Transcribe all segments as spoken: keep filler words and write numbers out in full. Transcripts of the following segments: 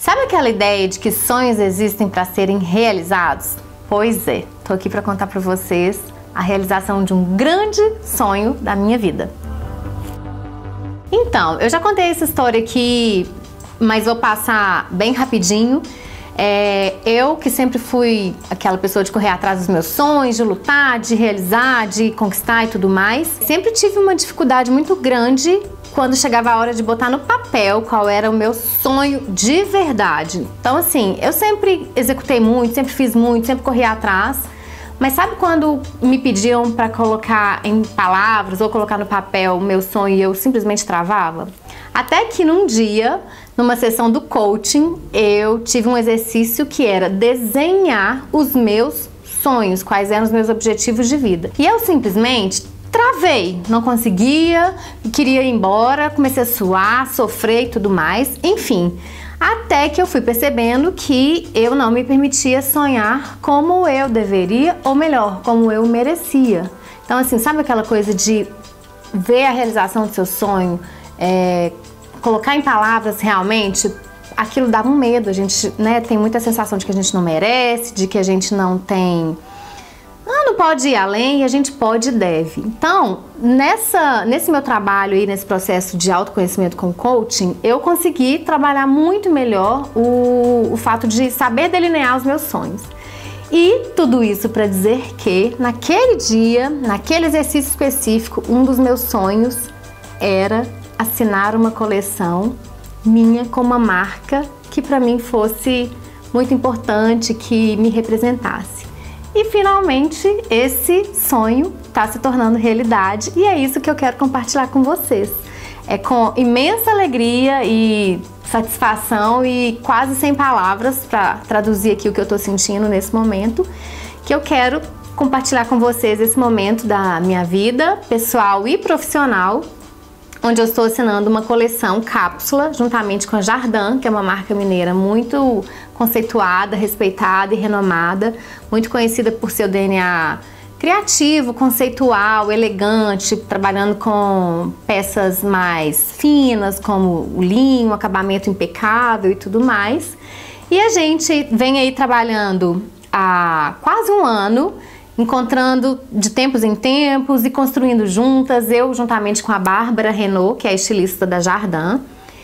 Sabe aquela ideia de que sonhos existem para serem realizados? Pois é, tô aqui para contar para vocês a realização de um grande sonho da minha vida. Então, eu já contei essa história aqui, mas vou passar bem rapidinho. É, eu que sempre fui aquela pessoa de correr atrás dos meus sonhos, de lutar, de realizar, de conquistar e tudo mais, sempre tive uma dificuldade muito grande quando chegava a hora de botar no papel qual era o meu sonho de verdade. Então assim, eu sempre executei muito, sempre fiz muito, sempre corri atrás, mas sabe quando me pediam para colocar em palavras ou colocar no papel o meu sonho e eu simplesmente travava? Até que num dia, numa sessão do coaching, eu tive um exercício que era desenhar os meus sonhos, quais eram os meus objetivos de vida. E eu simplesmente travei, não conseguia, queria ir embora, comecei a suar, sofrer e tudo mais, enfim. Até que eu fui percebendo que eu não me permitia sonhar como eu deveria, ou melhor, como eu merecia. Então assim, sabe aquela coisa de ver a realização do seu sonho, é, colocar em palavras realmente, aquilo dava um medo, a gente, né, tem muita sensação de que a gente não merece, de que a gente não tem... Não, não pode ir além e a gente pode e deve. Então, nessa, nesse meu trabalho aí, nesse processo de autoconhecimento com coaching, eu consegui trabalhar muito melhor o, o fato de saber delinear os meus sonhos. E tudo isso para dizer que naquele dia, naquele exercício específico, um dos meus sonhos era assinar uma coleção minha com uma marca que para mim fosse muito importante, que me representasse. E finalmente esse sonho está se tornando realidade e é isso que eu quero compartilhar com vocês. É com imensa alegria e satisfação e quase sem palavras para traduzir aqui o que eu estou sentindo nesse momento, que eu quero compartilhar com vocês esse momento da minha vida pessoal e profissional, onde eu estou assinando uma coleção cápsula juntamente com a Jardim, que é uma marca mineira muito conceituada, respeitada e renomada, muito conhecida por seu D N A criativo, conceitual, elegante, trabalhando com peças mais finas, como o linho, acabamento impecável e tudo mais. E a gente vem aí trabalhando há quase um ano, encontrando de tempos em tempos e construindo juntas, eu juntamente com a Bárbara Renault, que é a estilista da Jardim.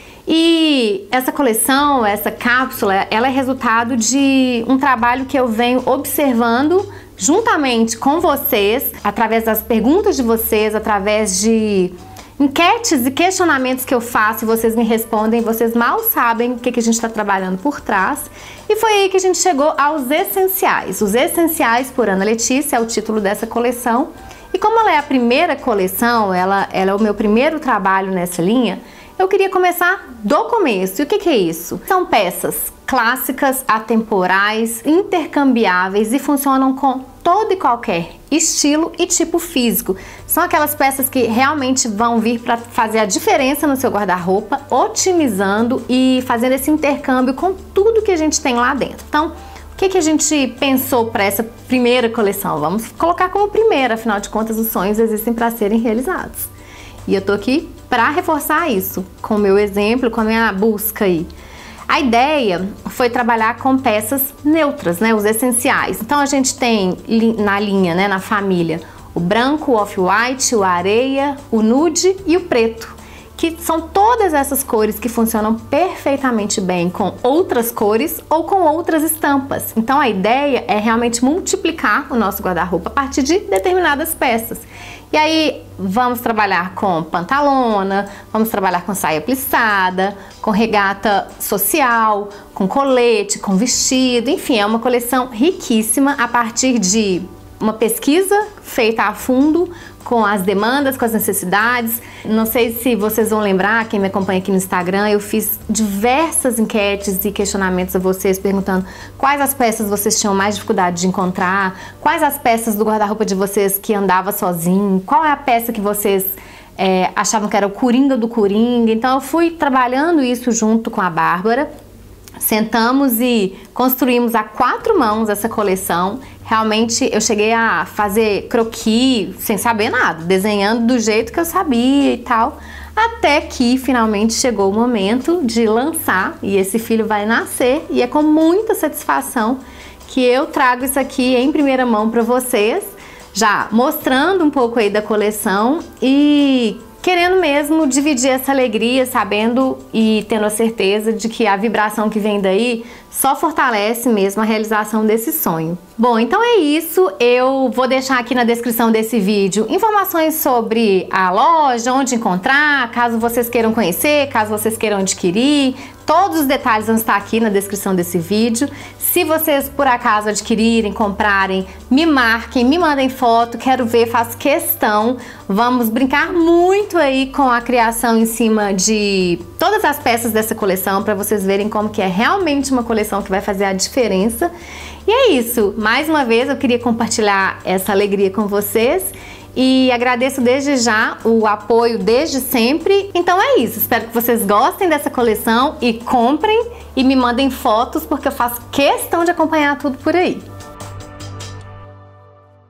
E essa coleção, essa cápsula, ela é resultado de um trabalho que eu venho observando juntamente com vocês, através das perguntas de vocês, através de enquetes e questionamentos que eu faço e vocês me respondem, vocês mal sabem o que, que a gente está trabalhando por trás. E foi aí que a gente chegou aos Essenciais. Os Essenciais por Ana Letícia é o título dessa coleção. E como ela é a primeira coleção, ela, ela é o meu primeiro trabalho nessa linha, eu queria começar do começo. E o que, que é isso? São peças clássicas, atemporais, intercambiáveis e funcionam com todo e qualquer estilo e tipo físico. São aquelas peças que realmente vão vir para fazer a diferença no seu guarda-roupa, otimizando e fazendo esse intercâmbio com tudo que a gente tem lá dentro. Então, o que, que a gente pensou para essa primeira coleção? Vamos colocar como primeira, afinal de contas, os sonhos existem para serem realizados. E eu tô aqui para reforçar isso, com o meu exemplo, com a minha busca aí. A ideia foi trabalhar com peças neutras, né, os essenciais. Então a gente tem na linha, né, na família, o branco, o off-white, o areia, o nude e o preto, que são todas essas cores que funcionam perfeitamente bem com outras cores ou com outras estampas. Então a ideia é realmente multiplicar o nosso guarda-roupa a partir de determinadas peças. E aí vamos trabalhar com pantalona, vamos trabalhar com saia plissada, com regata social, com colete, com vestido, enfim, é uma coleção riquíssima a partir de uma pesquisa feita a fundo com as demandas, com as necessidades. Não sei se vocês vão lembrar, quem me acompanha aqui no Instagram, eu fiz diversas enquetes e questionamentos a vocês perguntando quais as peças vocês tinham mais dificuldade de encontrar, quais as peças do guarda-roupa de vocês que andava sozinho, qual é a peça que vocês é, achavam que era o coringa do coringa. Então eu fui trabalhando isso junto com a Bárbara. Sentamos e construímos a quatro mãos essa coleção. Realmente eu cheguei a fazer croquis sem saber nada, desenhando do jeito que eu sabia e tal, até que finalmente chegou o momento de lançar e esse filho vai nascer, e é com muita satisfação que eu trago isso aqui em primeira mão para vocês, já mostrando um pouco aí da coleção e querendo mesmo dividir essa alegria, sabendo e tendo a certeza de que a vibração que vem daí só fortalece mesmo a realização desse sonho. Bom, então é isso. Eu vou deixar aqui na descrição desse vídeo informações sobre a loja, onde encontrar, caso vocês queiram conhecer, caso vocês queiram adquirir. Todos os detalhes vão estar aqui na descrição desse vídeo. Se vocês por acaso adquirirem, comprarem, me marquem, me mandem foto, quero ver, faço questão. Vamos brincar muito aí com a criação em cima de todas as peças dessa coleção para vocês verem como que é realmente uma coleção que vai fazer a diferença. E é isso, mais uma vez eu queria compartilhar essa alegria com vocês. E agradeço desde já o apoio desde sempre. Então é isso, espero que vocês gostem dessa coleção e comprem e me mandem fotos, porque eu faço questão de acompanhar tudo por aí.